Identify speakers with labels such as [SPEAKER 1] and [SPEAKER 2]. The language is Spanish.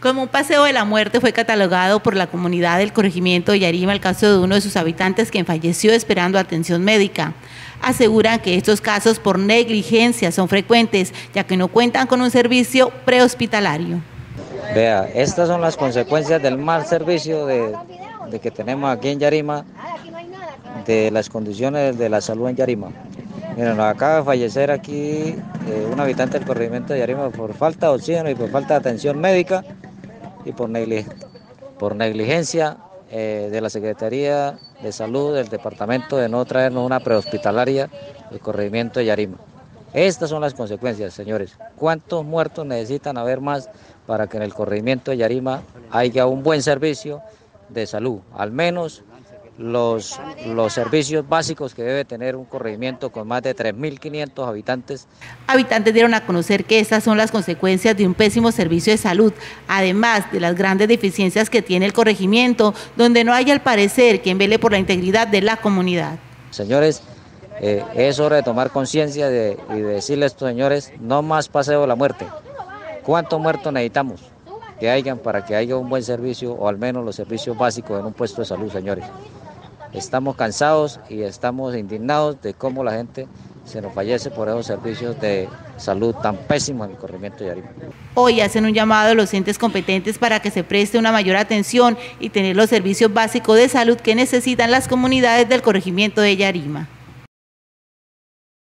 [SPEAKER 1] Como un paseo de la muerte fue catalogado por la comunidad del corregimiento de Yarima el caso de uno de sus habitantes quien falleció esperando atención médica. Aseguran que estos casos por negligencia son frecuentes, ya que no cuentan con un servicio prehospitalario.
[SPEAKER 2] Vea, estas son las consecuencias del mal servicio de que tenemos aquí en Yarima, de las condiciones de la salud en Yarima. Miren, nos acaba de fallecer aquí un habitante del corregimiento de Yarima por falta de oxígeno y por falta de atención médica y por negligencia de la Secretaría de Salud del departamento de no traernos una prehospitalaria del corregimiento de Yarima. Estas son las consecuencias, señores. ¿Cuántos muertos necesitan haber más para que en el corregimiento de Yarima haya un buen servicio de salud? Al menos los servicios básicos que debe tener un corregimiento con más de 3.500 habitantes.
[SPEAKER 1] Habitantes dieron a conocer que estas son las consecuencias de un pésimo servicio de salud, además de las grandes deficiencias que tiene el corregimiento, donde no hay al parecer quien vele por la integridad de la comunidad.
[SPEAKER 2] Señores, es hora de tomar conciencia y de decirle a estos señores, no más paseo de la muerte. ¿Cuántos muertos necesitamos que hayan para que haya un buen servicio o al menos los servicios básicos en un puesto de salud, señores? Estamos cansados y estamos indignados de cómo la gente se nos fallece por esos servicios de salud tan pésimos en el corregimiento de Yarima.
[SPEAKER 1] Hoy hacen un llamado a los entes competentes para que se preste una mayor atención y tener los servicios básicos de salud que necesitan las comunidades del corregimiento de Yarima.